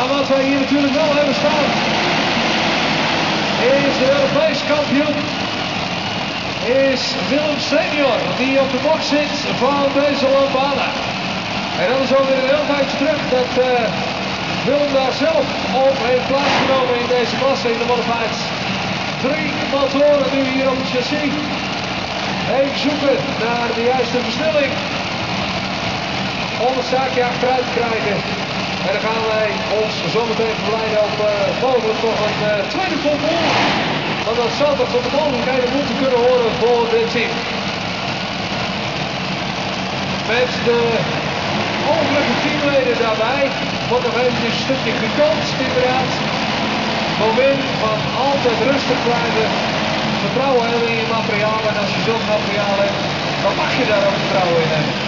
Maar wat wij hier natuurlijk wel hebben staan, is de Europese kampioen. Is Willem Senior, die op de box zit van deze Lambada. En dat is alweer een heel tijdje terug dat Willem daar zelf op heeft plaatsgenomen in deze klasse in de modifieds. 3 motoren nu hier op het chassis. Even zoeken naar de juiste versnelling. Om het zaakje achteruit te krijgen. En dan gaan wij ons zometeen verleiden op mogelijk nog een tweede pompel. Want dat zou toch tot de mogelijkheden moeten kunnen horen voor dit team. Met de overige teamleden daarbij wordt nog eventjes een stukje gecoacht inderdaad. Moment van altijd rustig blijven. Vertrouwen hebben in je materiaal en als je zo'n materiaal hebt, dan mag je daar ook vertrouwen in hebben.